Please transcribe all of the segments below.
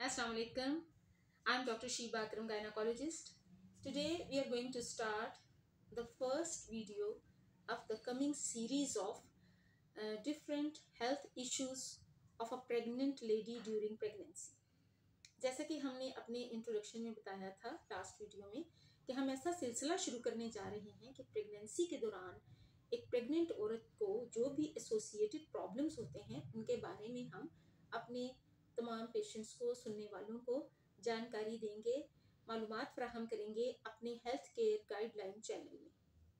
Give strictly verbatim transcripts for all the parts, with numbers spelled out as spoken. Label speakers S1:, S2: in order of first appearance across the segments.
S1: Assalamu alaikum. I'm Doctor Sheba Akram, gynecologist. Today we are going to start the first video of the coming series of uh, different health issues of a pregnant lady during pregnancy. जैसा कि हमने अपने introduction में बताया था last video में कि हम ऐसा सिलसिला शुरू करने जा रहे हैं कि प्रेगनेंसी के दौरान एक प्रेग्नेंट औरत को जो भी एसोसिएटेड प्रॉब्लम्स होते हैं उनके बारे में हम अपने तमाम पेशेंट्स को, सुनने वालों को जानकारी देंगे, मालूमात फराहम करेंगे अपने हेल्थ केयर गाइडलाइन चैनल में।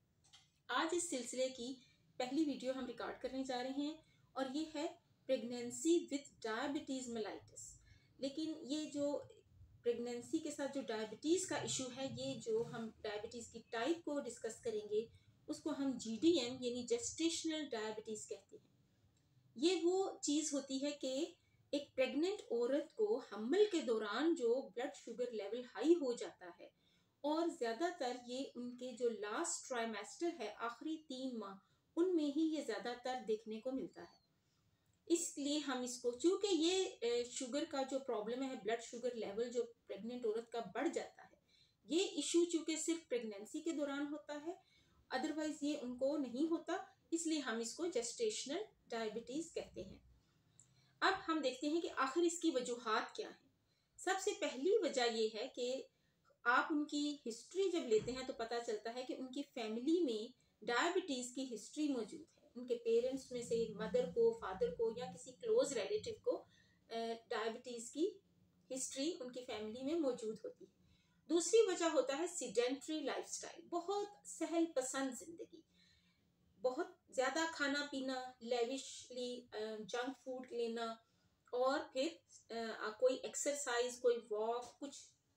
S1: आज इस सिलसिले की पहली वीडियो हम रिकॉर्ड करने जा रहे हैं और ये है प्रेगनेंसी विथ डायबिटीज़ मेलाइटिस। लेकिन ये जो प्रेगनेंसी के साथ जो डायबिटीज़ का इशू है, ये जो हम डायबिटीज़ की टाइप को डिस्कस करेंगे उसको हम जी डी एम यानी जेस्टेशनल डायबिटीज़ कहते हैं। ये वो चीज़ होती है कि एक प्रेग्नेंट औरत को हम्ल के दौरान जो ब्लड शुगर लेवल हाई हो जाता है और ज़्यादातर ये उनके जो लास्ट ट्राइमेस्टर है, आखिरी तीन माह, उनमें ही ये ज़्यादातर देखने को मिलता है। इसलिए हम इसको, चूँकि ये शुगर का जो प्रॉब्लम है, ब्लड शुगर लेवल जो प्रेग्नेंट औरत का बढ़ जाता है, ये इशू चूँकि सिर्फ प्रेगनेंसी के दौरान होता है, अदरवाइज ये उनको नहीं होता, इसलिए हम इसको जेस्टेशनल डायबिटीज़ कहते हैं। अब हम देखते हैं कि आखिर इसकी वजूहात क्या हैं। सबसे पहली वजह यह है कि आप उनकी हिस्ट्री जब लेते हैं तो पता चलता है कि उनकी फैमिली में डायबिटीज़ की हिस्ट्री मौजूद है। उनके पेरेंट्स में से मदर को, फादर को या किसी क्लोज रिलेटिव को डायबिटीज़ की हिस्ट्री उनकी फैमिली में मौजूद होती है। दूसरी वजह होता है सीडेंट्री लाइफस्टाइल, बहुत सहल पसंद जिंदगी, बहुत ज़्यादा खाना पीना, लेविशली जंक फूड लेना और फिर आ, कोई एक्सरसाइज, कोई वॉक, कुछ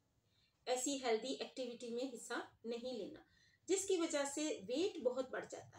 S1: ऐसी हेल्दी एक्टिविटी में हिस्सा नहीं लेना, जिसकी वजह से वेट बहुत बढ़ जाता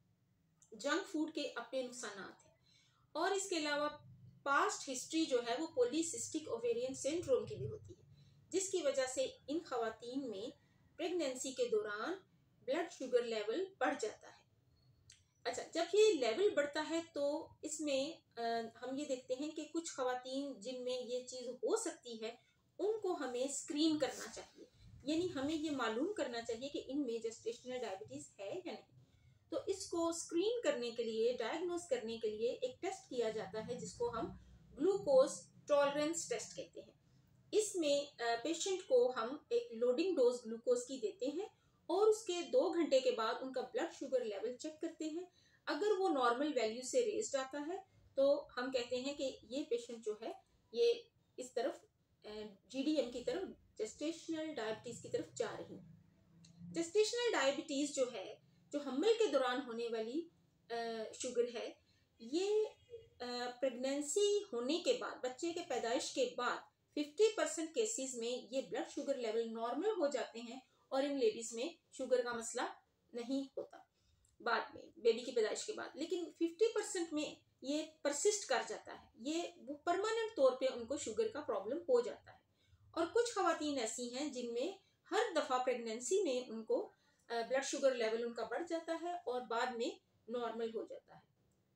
S1: है। जंक फूड के अपने नुकसान हैं और इसके अलावा पास्ट हिस्ट्री जो है वो पॉलीसिस्टिक ओवेरियन सिंड्रोम की भी होती है, जिसकी वजह से इन खवातीन में प्रेगनेंसी के दौरान ब्लड शुगर लेवल बढ़ जाता है। अच्छा, जब ये लेवल बढ़ता है तो इसमें आ, हम ये देखते हैं कि कुछ खवातीन जिनमें ये चीज़ हो सकती है उनको हमें स्क्रीन करना चाहिए, यानी हमें ये मालूम करना चाहिए कि इनमें जेस्टेशनल डायबिटीज़ है या नहीं। तो इसको स्क्रीन करने के लिए, डायग्नोस करने के लिए एक टेस्ट किया जाता है जिसको हम ग्लूकोज टॉलरेंस टेस्ट कहते हैं। इसमें पेशेंट को हम एक लोडिंग डोज ग्लूकोज की देते हैं और उसके दो घंटे के बाद उनका ब्लड शुगर लेवल चेक करते हैं। अगर वो नॉर्मल वैल्यू से रेज्ड आता है तो हम कहते हैं कि ये पेशेंट जो है ये इस तरफ जी डी एम की तरफ, जेस्टेशनल डायबिटीज़ की तरफ जा रही है। जेस्टेशनल डायबिटीज़ जो है, जो हम्ल के दौरान होने वाली शुगर है, ये प्रेगनेंसी होने के बाद, बच्चे के पैदाइश के बाद पचास परसेंट केसेस में ये ब्लड शुगर लेवल नॉर्मल हो जाते हैं और इन लेडीज में शुगर का मसला नहीं होता बाद में, बेबी की पैदाइश के बाद। लेकिन पचास परसेंट में ये परसिस्ट कर जाता है, ये वो परमानेंट तौर पे उनको शुगर का प्रॉब्लम हो जाता है। और कुछ खवातीन ऐसी हैं जिनमें हर दफ़ा प्रेगनेंसी में उनको ब्लड शुगर लेवल उनका बढ़ जाता है और बाद में नॉर्मल हो जाता है।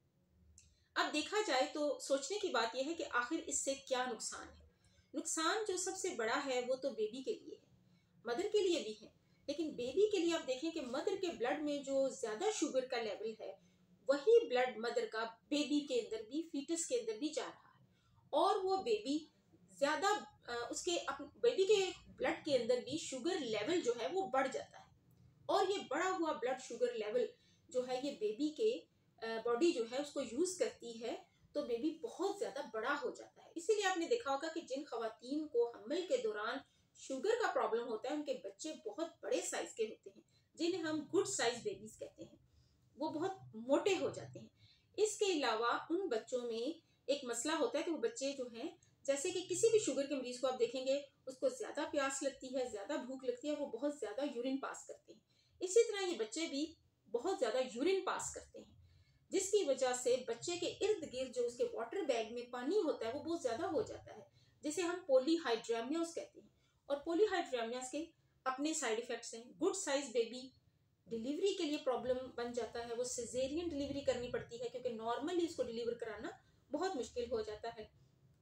S1: अब देखा जाए तो सोचने की बात यह है कि आखिर इससे क्या नुकसान है। नुकसान जो सबसे बड़ा है वो तो बेबी के लिए है, मदर के लिए भी है, लेकिन बेबी के लिए आप देखें कि मदर के ब्लड में जो ज़्यादा शुगर का लेवल है वही ब्लड मदर का बेबी के अंदर भी, फीटस के अंदर भी जा रहा है और वो बेबी ज़्यादा, उसके बेबी के ब्लड के अंदर भी शुगर लेवल जो है वो बढ़ जाता है और ये बढ़ा हुआ ब्लड शुगर लेवल जो है ये बेबी के बॉडी जो है उसको यूज़ करती है, तो बेबी बहुत ज़्यादा बड़ा हो जाता है। इसीलिए आपने देखा होगा कि जिन खवातीन को हम्ल के दौरान शुगर का प्रॉब्लम होता है उनके बच्चे बहुत बड़े साइज के होते हैं, जिन्हें हम गुड साइज बेबीज कहते हैं, वो बहुत मोटे हो जाते हैं। इसके अलावा उन बच्चों में एक मसला होता है कि वो बच्चे जो हैं, जैसे कि किसी भी शुगर के मरीज को आप देखेंगे उसको ज़्यादा प्यास लगती है, ज़्यादा भूख लगती है, वो बहुत ज़्यादा यूरिन पास करते हैं। इसी तरह ये बच्चे भी बहुत ज़्यादा यूरिन पास करते हैं, जिसकी वजह से बच्चे के इर्द गिर्द जो उसके वाटर बैग में पानी होता है वो बहुत ज़्यादा हो जाता है, जिसे हम पॉलीहाइड्रेमियास कहते हैं। और पॉलीहाइड्रेमियास के अपने साइड इफ़ेक्ट्स हैं। गुड साइज बेबी डिलीवरी के लिए प्रॉब्लम बन जाता है, वो सिजेरियन डिलीवरी करनी पड़ती है क्योंकि नॉर्मली इसको डिलीवर कराना बहुत मुश्किल हो जाता है।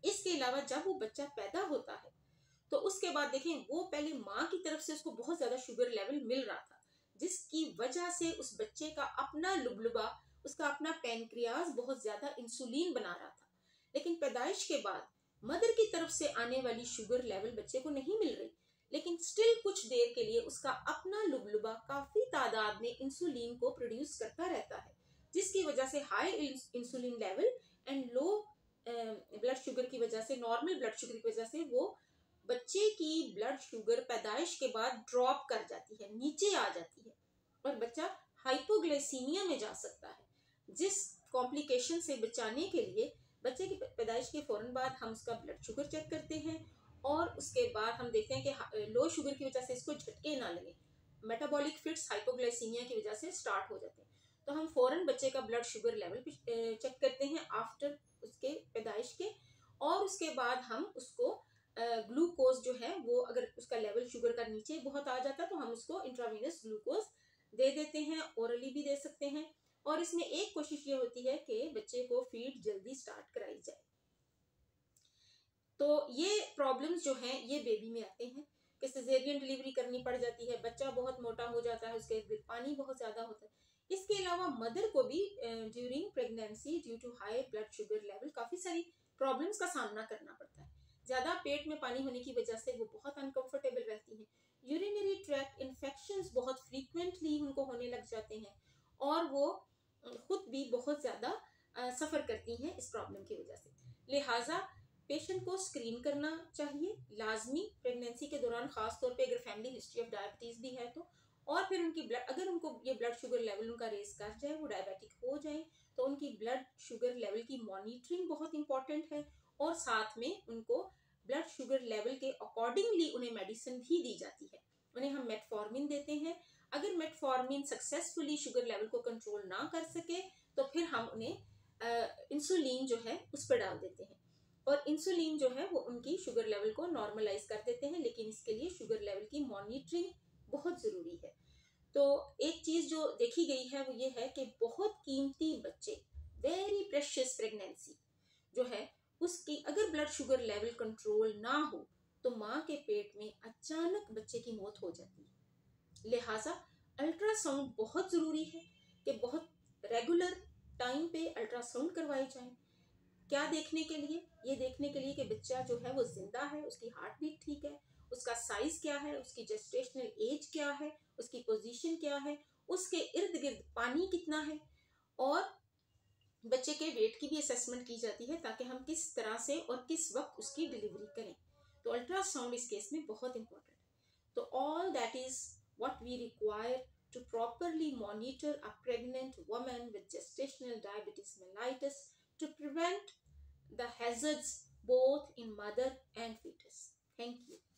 S1: इसके अलावा जब वो बच्चा पैदा होता है तो उसके बाद देखें वो पहले माँ की तरफ से उसको बहुत ज्यादा शुगर लेवल मिल रहा था, जिसकी वजह से उस बच्चे का अपना लुबलुबा, उसका अपना पैनक्रियाज बहुत ज्यादा इंसुलिन बना रहा था। लेकिन पैदाइश के बाद मदर की तरफ से आने वाली शुगर लेवल बच्चे को नहीं मिल रही, लेकिन स्टिल कुछ देर के लिए उसका अपना लुबलुबा काफी तादाद में इंसुलिन को प्रोड्यूस करता रहता है, जिसकी वजह से high insulin level and low blood sugar की वजह से, नॉर्मल ब्लड शुगर की वजह से वो बच्चे की ब्लड शुगर पैदाइश के बाद ड्रॉप कर जाती है, नीचे आ जाती है और बच्चा हाइपोग्लाइसीमिया में जा सकता है, जिस कॉम्प्लिकेशन से बचाने के लिए बच्चे की पैदाइश के फौरन बाद हम उसका ब्लड शुगर चेक करते हैं और उसके बाद हम देखते हैं कि लो शुगर की वजह से इसको झटके ना लगे, मेटाबॉलिक फिट्स हाइपोग्लाइसीमिया की वजह से स्टार्ट हो जाते हैं, तो हम फौरन बच्चे का ब्लड शुगर लेवल चेक करते हैं आफ्टर उसके पैदाइश के, और उसके बाद हम उसको ग्लूकोज जो है वो अगर उसका लेवल शुगर का नीचे बहुत आ जाता है तो हम उसको इंट्रावेनस ग्लूकोज दे देते हैं, ओरली भी दे सकते हैं। और इसमें एक कोशिश ये होती है कि बच्चे को फीड जल्दी स्टार्ट कराई जाए। तो ये प्रॉब्लम्स जो हैं ये बेबी में आते हैं कि सिजेरियन डिलीवरी करनी पड़ जाती है, बच्चा बहुत मोटा हो जाता है, उसके इर्द पानी बहुत ज्यादा होता है। इसके अलावा मदर को भी during pregnancy due to high blood sugar level काफी सारी प्रॉब्लम्स का सामना करना पड़ता है। ज्यादा पेट में पानी होने की वजह से वो बहुत अनकंफर्टेबल रहती हैं, यूरिनरी ट्रैक्ट इन्फेक्शंस बहुत फ्रीक्वेंटली उनको होने लग जाते हैं और वो खुद भी बहुत ज्यादा सफर करती हैं इस प्रॉब्लम की वजह से। लिहाजा पेशेंट को स्क्रीन करना चाहिए लाजमी प्रेगनेंसी के दौरान, खास तौर पे अगर फैमिली हिस्ट्री ऑफ डायबिटीज भी है तो, और फिर उनकी ब्लड, अगर उनको ये ब्लड शुगर लेवल उनका रेस कर जाए, वो डायबिटिक हो जाए, तो उनकी ब्लड शुगर लेवल की मॉनिटरिंग बहुत इंपॉर्टेंट है और साथ में उनको ब्लड शुगर लेवल के अकॉर्डिंगली उन्हें मेडिसिन भी दी जाती है। उन्हें हम मेटफॉर्मिन देते हैं, अगर मेटफॉर्मिन सक्सेसफुली शुगर लेवल को कंट्रोल ना कर सके तो फिर हम उन्हें इंसुलिन जो है उस पर डाल देते हैं और इंसुलिन जो है वो उनकी शुगर लेवल को नॉर्मलाइज कर देते हैं, लेकिन इसके लिए शुगर लेवल की मॉनिटरिंग बहुत ज़रूरी है। तो एक चीज़ जो देखी गई है वो ये है कि बहुत कीमती बच्चे, वेरी प्रेशियस प्रेगनेंसी जो है उसकी अगर ब्लड शुगर लेवल कंट्रोल ना हो तो माँ के पेट में अचानक बच्चे की मौत हो जाती है। लिहाजा अल्ट्रासाउंड बहुत ज़रूरी है कि बहुत रेगुलर टाइम पे अल्ट्रासाउंड करवाई जाए। क्या देखने के लिए? ये देखने के लिए कि बच्चा जो है वो जिंदा है, उसकी हार्ट बीट ठीक है, उसका साइज क्या है, उसकी जेस्टेशनल एज क्या है, उसकी पोजीशन क्या है, उसके इर्द गिर्द पानी कितना है, और बच्चे के वेट की भी असेसमेंट की जाती है ताकि हम किस तरह से और किस वक्त उसकी डिलीवरी करें। तो अल्ट्रासाउंड इस केस में बहुत इंपॉर्टेंट है। तो all that is what we require to properly monitor a pregnant woman with gestational diabetes mellitus to prevent the hazards both in mother and fetus. Thank you.